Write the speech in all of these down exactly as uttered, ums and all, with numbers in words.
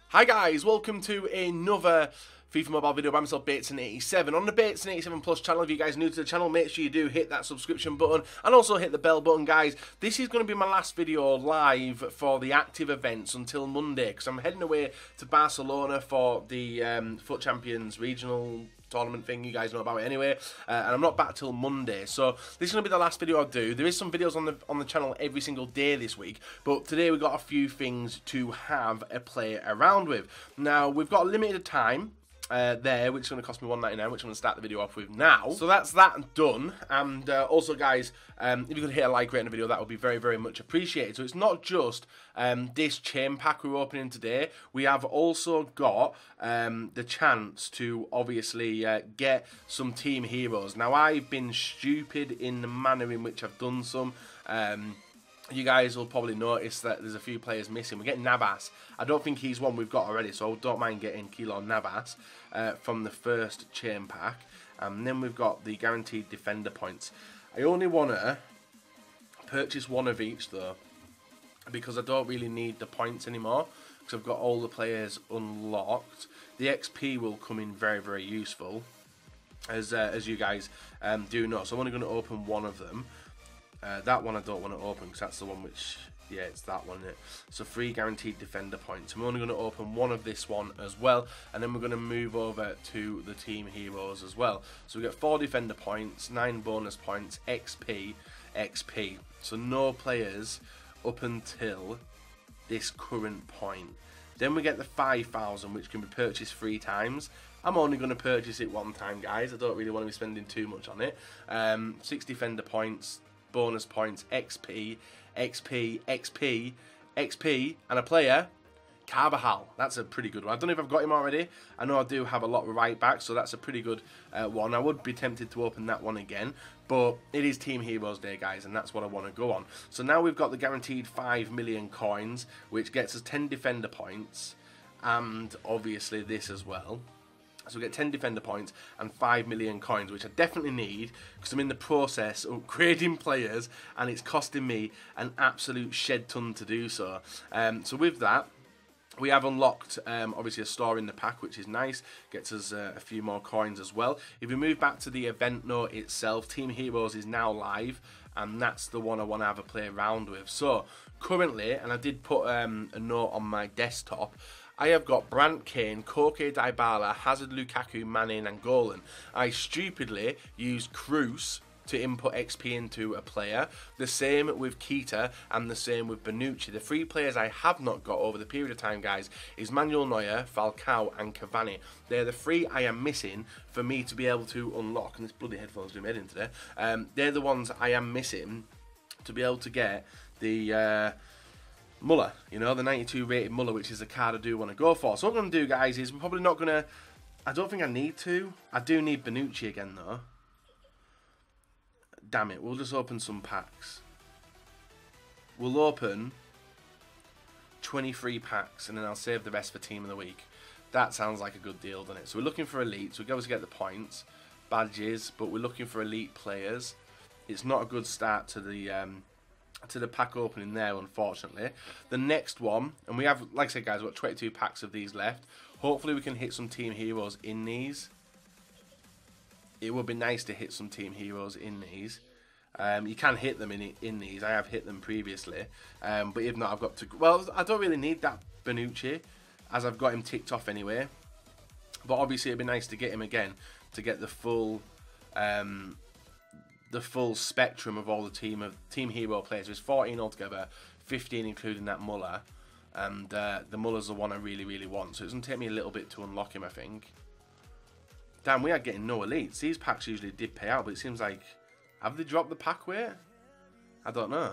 Hi guys, welcome to another FIFA Mobile video by myself, Bateson eighty-seven. On the Bateson eighty-seven Plus channel, if you guys are new to the channel, make sure you do hit that subscription button and also hit the bell button, guys. This is going to be my last video live for the active events until Monday, because I'm heading away to Barcelona for the um, Foot Champions regional tournament thing. You guys know about it anyway, uh, and I'm not back till Monday, so this is going to be the last video I do. There is some videos on the on the channel every single day this week, but today we've got a few things to have a play around with. Now, we've got a limited time Uh, there, which is going to cost me one ninety-nine, which I'm going to start the video off with now. So that's that done. And uh, also, guys, um, if you could hit a like rate on the video, that would be very, very much appreciated. So it's not just um, this chain pack we're opening today. We have also got um, the chance to obviously uh, get some team heroes. Now, I've been stupid in the manner in which I've done some. Um, You guys will probably notice that there's a few players missing. We're getting Navas. I don't think he's one we've got already, so I don't mind getting Keylor Navas uh, from the first chain pack. And then we've got the guaranteed defender points. I only want to purchase one of each, though, because I don't really need the points anymore, because I've got all the players unlocked. The X P will come in very, very useful, as, uh, as you guys um, do know. So I'm only going to open one of them. Uh, that one I don't want to open because that's the one which, yeah, it's that one, isn't it? So three guaranteed defender points. I'm only going to open one of this one as well, and then we're going to move over to the team heroes as well. So we get four defender points, nine bonus points, X P, X P. So no players up until this current point. Then we get the five thousand, which can be purchased three times. I'm only going to purchase it one time, guys. I don't really want to be spending too much on it. Um, six defender points, bonus points, X P, X P, X P, X P, and a player, Carvajal. That's a pretty good one. I don't know if I've got him already. I know I do have a lot of right backs, so that's a pretty good uh, one. I would be tempted to open that one again, but it is Team Heroes Day, guys, and that's what I want to go on. So now we've got the guaranteed five million coins, which gets us ten defender points, and obviously this as well. So we get ten defender points and five million coins, which I definitely need because I'm in the process of creating players and it's costing me an absolute shed ton to do so. Um, so with that, we have unlocked um, obviously a store in the pack, which is nice. Gets us uh, a few more coins as well. If we move back to the event note itself, Team Heroes is now live, and that's the one I want to have a play around with. So currently, and I did put um, a note on my desktop, I have got Brandt Kane, Koke Dybala, Hazard, Lukaku, Mane, and Golan. I stupidly used Cruz to input X P into a player. The same with Keita and the same with Bonucci. The three players I have not got over the period of time, guys, is Manuel Neuer, Falcao, and Cavani. They're the three I am missing for me to be able to unlock. And this bloody headphones do my head in today. Um, they're the ones I am missing to be able to get the Uh, Muller, you know, the ninety-two rated Muller, which is the card I do want to go for. So what I'm going to do, guys, is we're probably not going to... I don't think I need to. I do need Bonucci again, though. Damn it, we'll just open some packs. We'll open twenty-three packs, and then I'll save the rest for Team of the Week. That sounds like a good deal, doesn't it? So we're looking for elites. We obviously get the points, badges, but we're looking for elite players. It's not a good start to the... Um, to the pack opening there, unfortunately. The next one, and we have, like I said, guys, we've got twenty-two packs of these left. Hopefully we can hit some team heroes in these. It would be nice to hit some team heroes in these. Um, you can hit them in in these. I have hit them previously, um, but if not, I've got to... Well, I don't really need that Bonucci, as I've got him ticked off anyway. But obviously it'd be nice to get him again, to get the full... Um, the full spectrum of all the team of team hero players. There's fourteen altogether, fifteen including that Muller, and uh, the Muller's the one I really, really want. So it's going to take me a little bit to unlock him, I think. Damn, we are getting no elites. These packs usually did pay out, but it seems like... Have they dropped the pack weight? I don't know.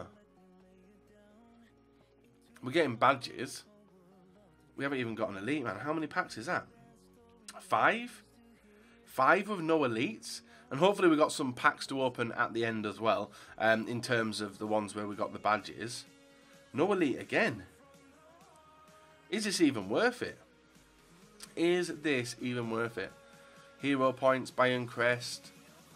We're getting badges. We haven't even got an elite, man. How many packs is that? Five? Five with no elites? And hopefully we got some packs to open at the end as well, um, in terms of the ones where we got the badges. No elite again. Is this even worth it? Is this even worth it? Hero points, Bayern Crest.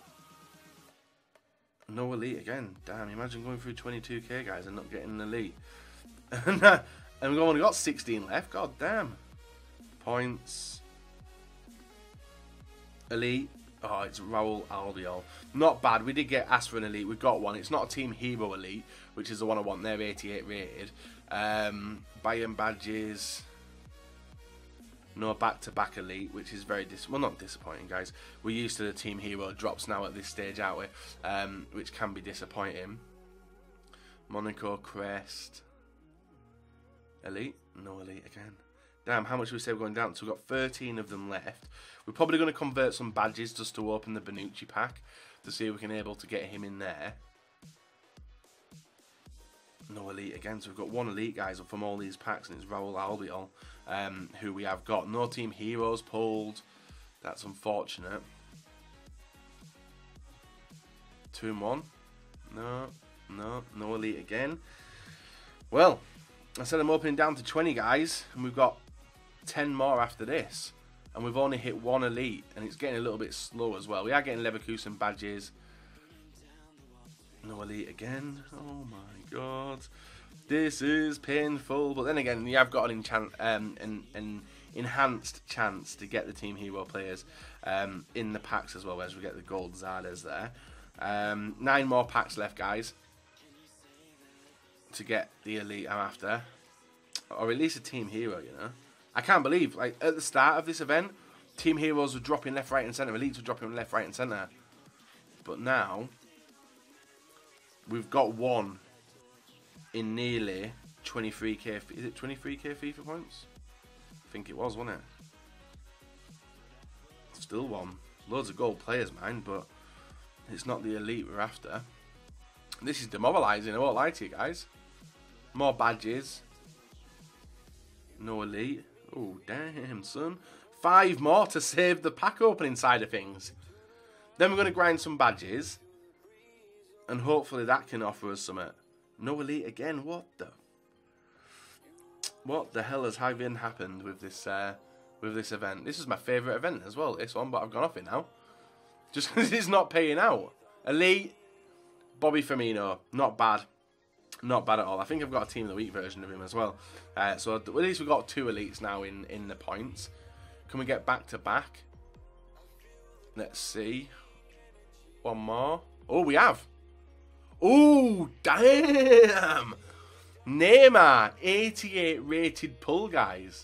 No elite again. Damn, imagine going through twenty-two K, guys, and not getting an elite. And we've only got sixteen left. God damn. Points. Elite. Oh, it's Raul Albiol. Not bad. We did get asked for an elite. We got one. It's not a Team Hero elite, which is the one I want. They're eighty-eight rated. Um, Bayern badges. No back-to-back elite, which is very dis well, not disappointing, guys. We're used to the Team Hero drops now at this stage, aren't we? Um, which can be disappointing. Monaco crest. Elite. No elite again. Damn, how much do we say we're going down? So we've got thirteen of them left. We're probably going to convert some badges just to open the Bonucci pack to see if we can able to get him in there. No elite again. So we've got one elite, guys, from all these packs, and it's Raul Albiol, um, who we have got. No Team Heroes pulled. That's unfortunate. Two and one. No, no, no elite again. Well, I said I'm opening down to twenty, guys, and we've got ten more after this, and we've only hit one elite, and it's getting a little bit slow as well. We are getting Leverkusen badges. No elite again. Oh my god, this is painful. But then again, you have got an enchant, um, an, an enhanced chance to get the Team Hero players um, in the packs as well, as we get the gold Zardes there. Um, nine more packs left, guys, to get the elite I'm after, or at least a Team Hero. You know, I can't believe, like, at the start of this event, Team Heroes were dropping left, right, and centre. Elites were dropping left, right, and centre. But now we've got one in nearly twenty-three K. Is it twenty-three K FIFA points? I think it was, wasn't it? Still one. Loads of gold players, mind, but it's not the elite we're after. This is demoralising, I won't lie to you guys. More badges. No elite. Oh, damn, son. Five more to save the pack opening side of things. Then we're going to grind some badges, and hopefully that can offer us something. No elite again. What the? What the hell has even happened with this uh, with this event? This is my favourite event as well, this one, but I've gone off it now. Just because it's not paying out. Elite, Bobby Firmino. Not bad. Not bad at all. I think I've got a Team of the Week version of him as well. Uh, so at least we've got two elites now in, in the points. Can we get back to back? Let's see. One more. Oh, we have. Oh, damn. Neymar, eighty-eight rated pull, guys.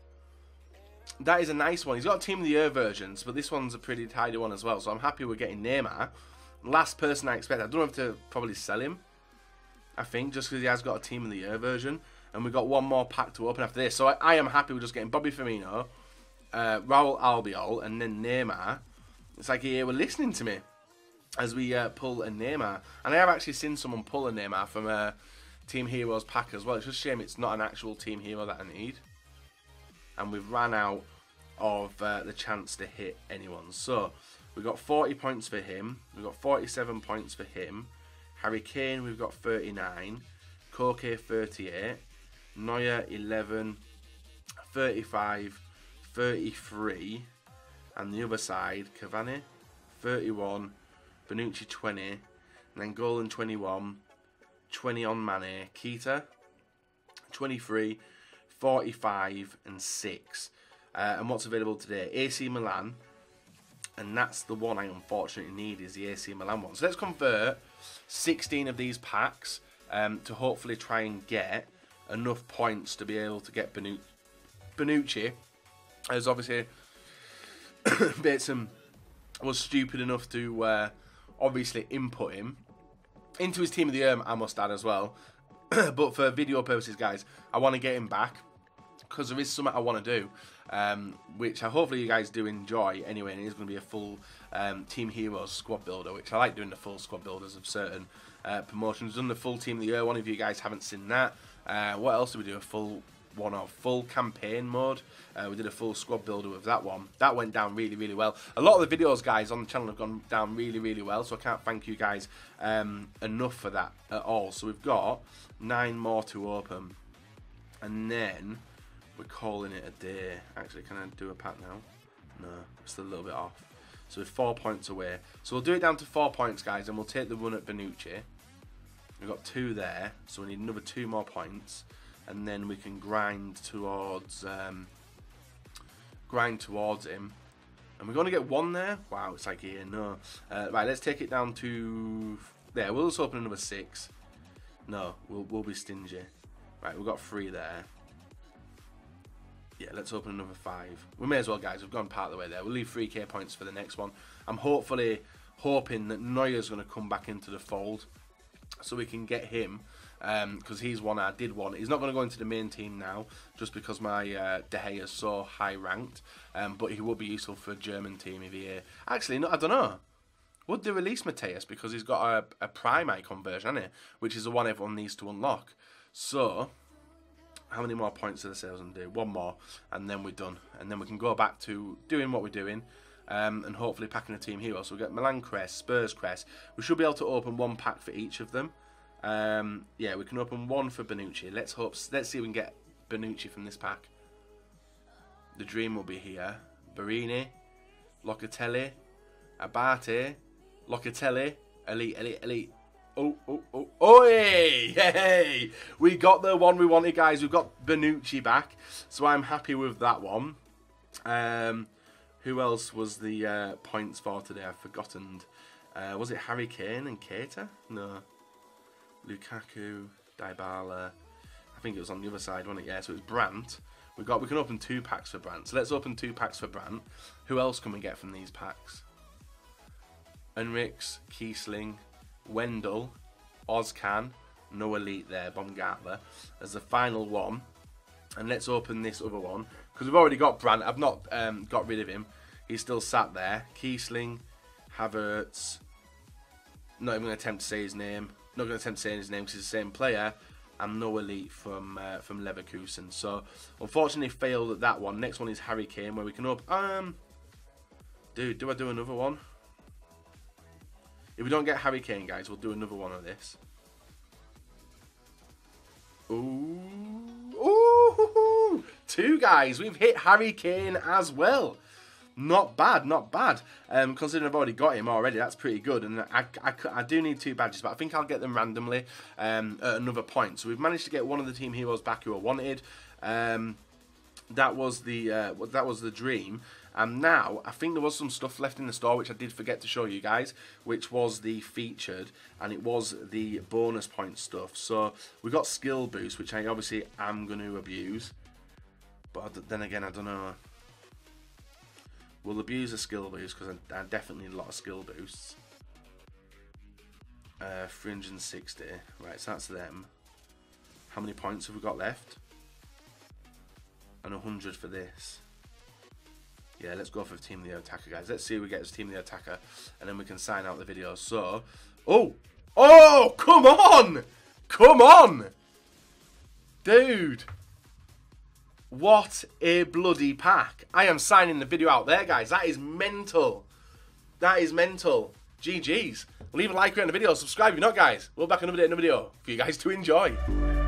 That is a nice one. He's got Team of the Year versions, but this one's a pretty tidy one as well. So I'm happy we're getting Neymar. Last person I expect. I don't have to probably sell him, I think, just because he has got a Team of the Year version. And we've got one more pack to open after this. So I, I am happy with just getting Bobby Firmino, uh, Raul Albiol, and then Neymar. It's like he were listening to me as we uh, pull a Neymar. And I have actually seen someone pull a Neymar from a Team Heroes pack as well. It's just a shame it's not an actual Team Hero that I need. And we've ran out of uh, the chance to hit anyone. So we've got forty points for him. We've got forty-seven points for him. Harry Kane, we've got thirty-nine. Koke, thirty-eight. Neuer, eleven. thirty-five. thirty-three. And the other side, Cavani, thirty-one. Bonucci, twenty. And then Golan, twenty-one. twenty on Mane. Keita, twenty-three. forty-five and six. Uh, and what's available today? A C Milan. And that's the one I unfortunately need, is the A C Milan one. So let's convert sixteen of these packs um, to hopefully try and get enough points to be able to get Bonu Bonucci. As obviously Bateson was stupid enough to uh, obviously input him into his Team of the Year, I must add as well. But for video purposes, guys, I want to get him back because there is something I want to do, um, which I hopefully you guys do enjoy anyway. And it is going to be a full um, Team Heroes squad builder, which I like doing the full squad builders of certain uh, promotions. Done the full Team of the Year. One of you guys haven't seen that. Uh, what else did we do? A full one of full campaign mode. Uh, we did a full squad builder with that one. That went down really, really well. A lot of the videos, guys, on the channel have gone down really, really well. So I can't thank you guys um, enough for that at all. So we've got nine more to open, and then we're calling it a day. Actually, can I do a pack now? No, it's a little bit off. So we're four points away. So we'll do it down to four points, guys, and we'll take the run at Bonucci. We've got two there, so we need another two more points, and then we can grind towards um, grind towards him. And we're going to get one there. Wow, it's like here. No. Uh, right, let's take it down to... There, we'll just open another six. No, we'll, we'll be stingy. Right, we've got three there. Yeah, let's open another five. We may as well, guys. We've gone part of the way there. We'll leave three K points for the next one. I'm hopefully hoping that Neuer's going to come back into the fold so we can get him. Because um, he's one I did want. He's not going to go into the main team now, just because my uh, De Gea is so high ranked. Um, but he will be useful for a German team if he... Uh, actually, no, I don't know. Would they release Mateus? Because he's got a, a Prime icon version, hasn't he? Which is the one everyone needs to unlock. So, how many more points do the salesman do? One more, and then we're done. And then we can go back to doing what we're doing. Um, and hopefully packing a team hero. So we get Milan crest, Spurs crest. We should be able to open one pack for each of them. Um, yeah, we can open one for Bonucci. Let's hope. Let's see if we can get Bonucci from this pack. The dream will be here. Barini, Locatelli, Abate, Locatelli, elite, elite, elite. Oh, oh, oh, oh, hey, hey! We got the one we wanted, guys. We've got Bonucci back, so I'm happy with that one. Um, who else was the uh, points for today? I've forgotten. Uh, was it Harry Kane and Keita? No. Lukaku, Dybala. I think it was on the other side, wasn't it? Yeah, so it's Brandt. We got. We can open two packs for Brandt. So let's open two packs for Brandt. Who else can we get from these packs? Enrix, Kiesling, Wendell, Ozcan, no elite there, Baumgartner as the final one. And let's open this other one because we've already got Brandt. I've not um, got rid of him. He's still sat there. Kiesling, Havertz. Not even going to attempt to say his name. Not going to attempt to say his name because he's the same player. And no elite from uh, from Leverkusen. So unfortunately failed at that one. Next one is Harry Kane where we can open. Um, dude, do I do another one? If we don't get Harry Kane, guys, we'll do another one of this. Ooh, ooh, two guys. We've hit Harry Kane as well. Not bad, not bad. Um, considering I've already got him already, that's pretty good. And I, I, I do need two badges, but I think I'll get them randomly um, at another point. So we've managed to get one of the team heroes back who I wanted. Um, that was the uh, that was the dream. And now I think there was some stuff left in the store which I did forget to show you guys, which was the featured, and it was the bonus point stuff. So we got skill boost, which I obviously am going to abuse, but then again I don't know. We'll abuse a skill boost because I, I definitely need a lot of skill boosts. Uh, three hundred sixty. Right, so that's them. How many points have we got left? And one hundred for this. Yeah, let's go for Team the Attacker, guys. Let's see who we get as Team the Attacker, and then we can sign out the video. So, oh, oh, come on, come on, dude. What a bloody pack. I am signing the video out there, guys. That is mental. That is mental. G G's. Leave a like on the video. Subscribe if you're not, guys. We'll be back another day, another video for you guys to enjoy.